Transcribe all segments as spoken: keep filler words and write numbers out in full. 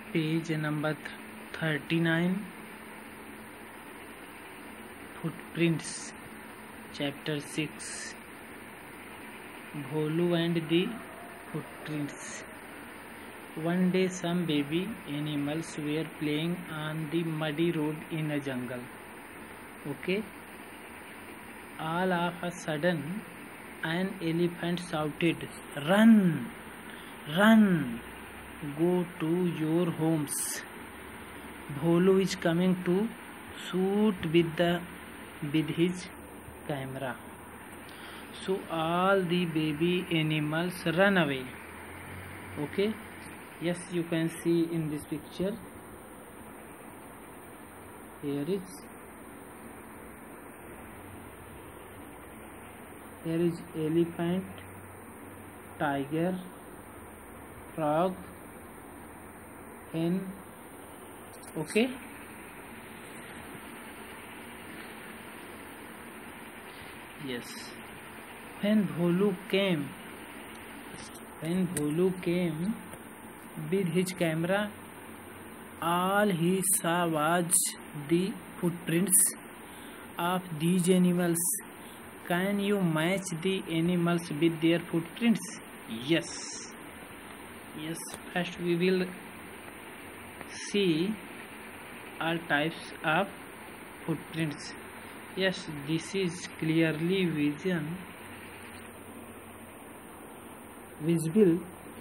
Page number thirty-nine, Footprints, Chapter six, Bholu and the Footprints. One day some baby animals were playing on the muddy road in a jungle. Okay. All of a sudden, an elephant shouted, "Run! Run! Go to your homes. Bholu is coming to shoot with the with his camera." So all the baby animals run away. Okay. Yes, you can see in this picture. Here is here is elephant, tiger, frog, hen. Okay. Yes. When Bholu came, when Bholu came with his camera, all he saw was the footprints of these animals. Can you match the animals with their footprints? Yes. Yes. First we will see all types of footprints. Yes, this is clearly vision visible,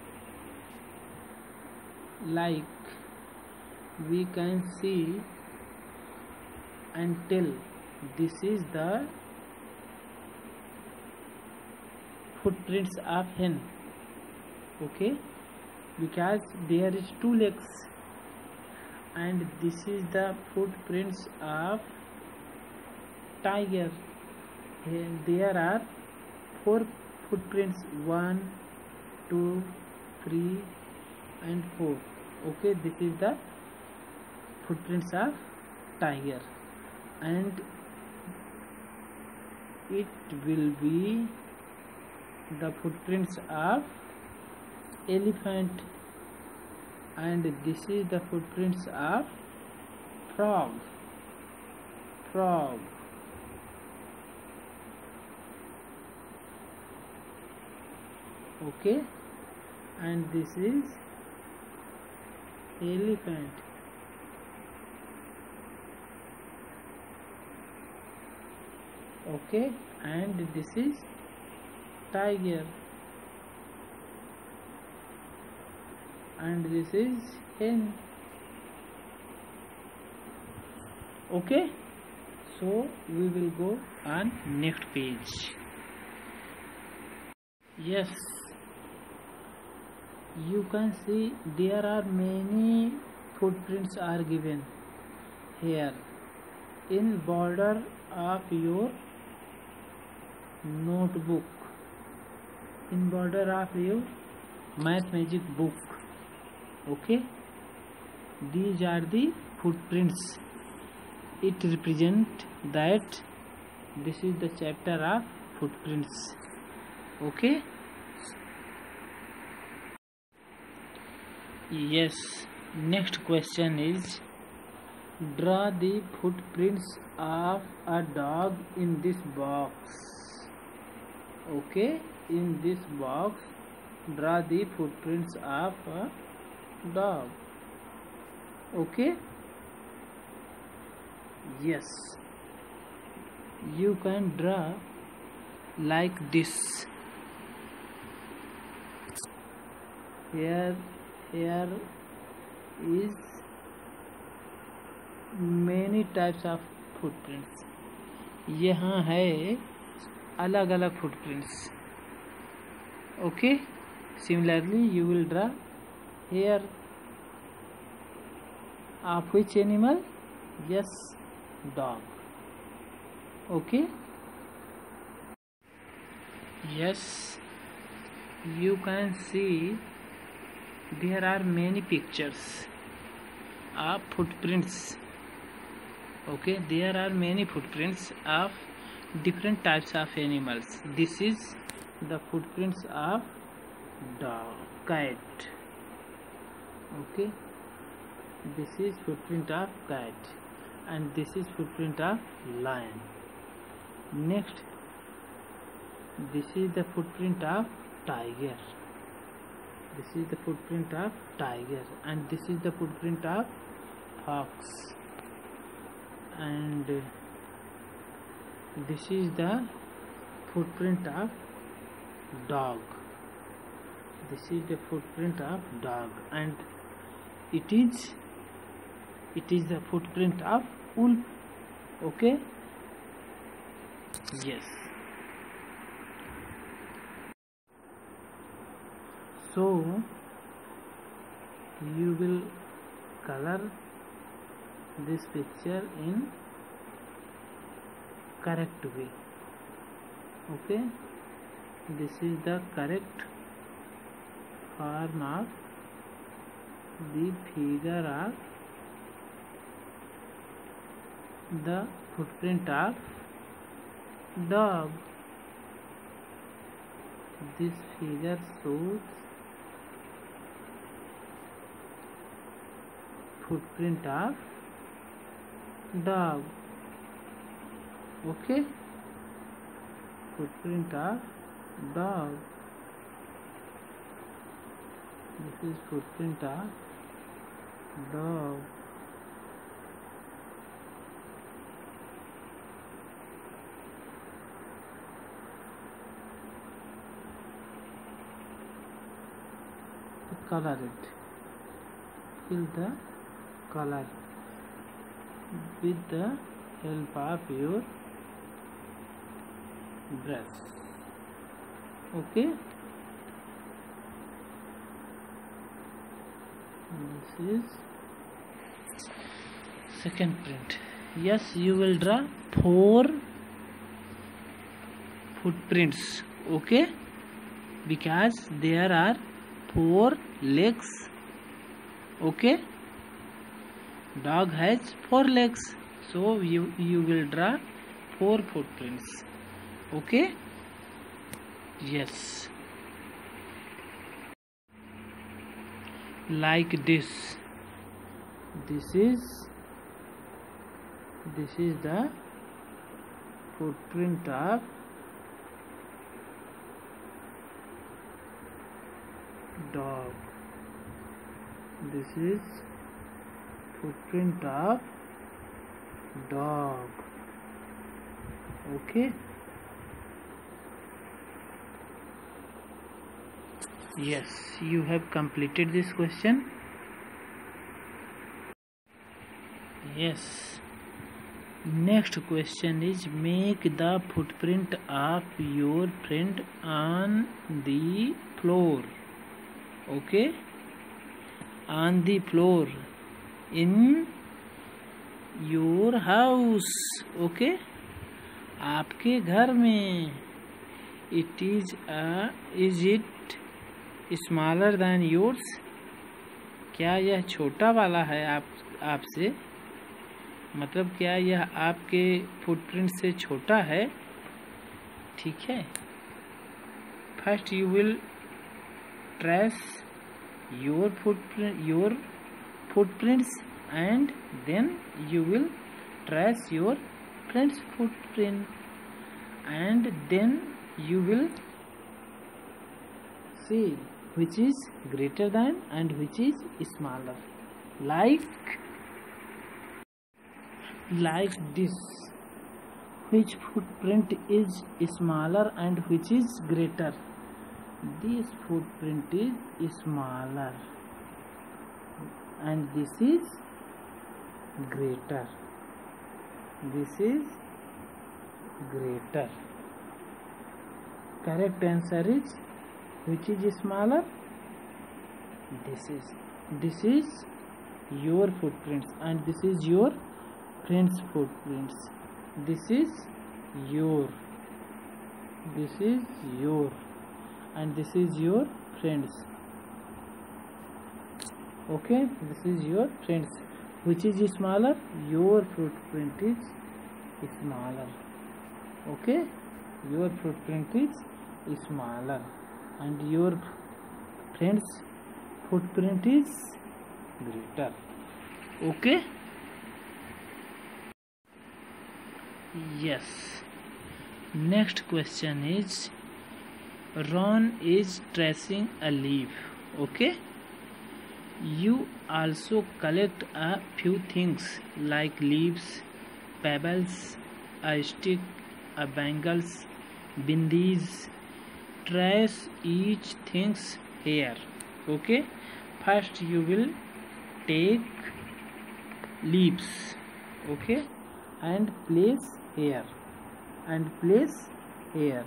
like we can see and tell this is the footprints of hen. Okay, because there is two legs, and this is the footprints of tiger, and there are four footprints, one, two, three and four. Okay, this is the footprints of tiger, and it will be the footprints of elephant, and this is the footprints of frog frog Okay, and this is elephant. Okay, and this is tiger, and this is hen. Okay, so we will go on next page. Yes, you can see there are many footprints are given here in border of your notebook, in border of your math magic book. Okay, these are the footprints. It represent that this is the chapter of footprints. Okay. Yes, next question is, draw the footprints of a dog in this box. Okay, in this box draw the footprints of a dog. Okay. Yes, you can draw like this. Here here is many types of footprints. यहाँ है अलग अलग footprints. Okay, similarly you will draw here of which animal? Yes, dog. Okay. Yes, you can see there are many pictures of footprints. Okay, there are many footprints of different types of animals. This is the footprints of dog, cat. Okay, This is footprint of cat, and this is footprint of lion. Next, this is the footprint of tiger. This is the footprint of tiger, and this is the footprint of fox, and this is the footprint of dog. This is the footprint of dog, and it is it is the footprint of wolf. Okay, yes. So you will color this picture in correct way. Okay, this is the correct form of the figure of the footprint of dog. This figure shows footprint of dog. Okay, footprint of dog. This is footprint of dog. Color it. Fill the color with the help of your brush. Okay, this is second print. Yes, you will draw four footprints. Okay, because there are four legs. Okay, dog has four legs, so you you will draw four footprints. Okay, yes, like this. This is this is the footprint of dog. This is footprint of dog. Okay, yes, you have completed this question. Yes, next question is make the footprint of your friend on the floor. Okay, on the floor in your house. Okay, आपके घर में. It is a is it smaller than yours? क्या यह छोटा वाला है आप आपसे? मतलब क्या यह आपके फुटप्रिंट से छोटा है? ठीक है. First you will trace your footprint your footprints, and then you will trace your friend's footprint, and then you will see which is greater than and which is smaller, like like this. Which footprint is smaller and which is greater? This footprint is smaller and this is greater. This is greater. Correct answer is which is smaller? This is this is your footprints and this is your friend's footprints. This is your this is your and this is your friends. Okay, this is your friends. Which is smaller? Your footprint is smaller. Okay, your footprint is smaller and your friends footprint is greater. Okay. Yes. Next question is, Ron is tracing a leaf. Okay. You also collect a few things like leaves, pebbles, a stick, a bangles, bindis. Trace each things here. Okay. First you will take leaves. Okay. And place here. And place here.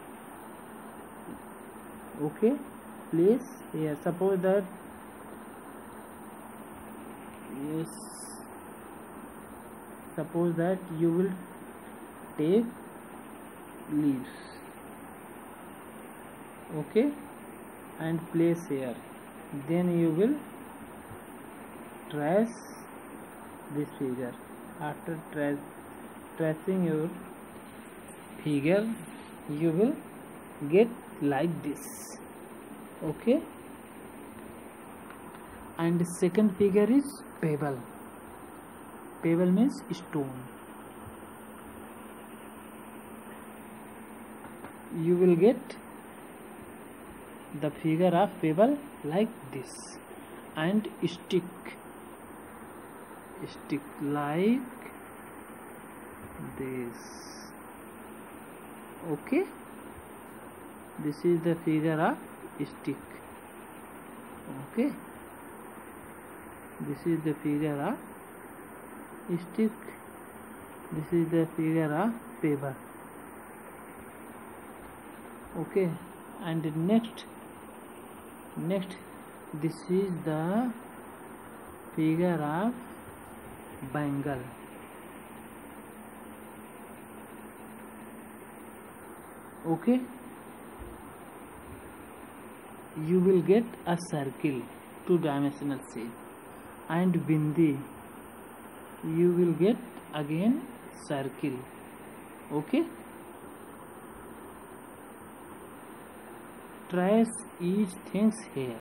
Okay. Place here. Suppose that yes suppose that you will take leaves, okay, and place here. Then you will trace this figure. After tra tracing your figure, you will get like this, okay. And the second figure is pebble. Pebble means stone. You will get the figure of pebble like this. And stick. Stick like this. Okay. This is the figure of stick. Okay. This is the figure of stick. This is the figure of pebble. Okay. And next, next, this is the figure of bangle. Okay. You will get a circle, two dimensional shape. And bindi, you will get again circle, okay. Trace each things here.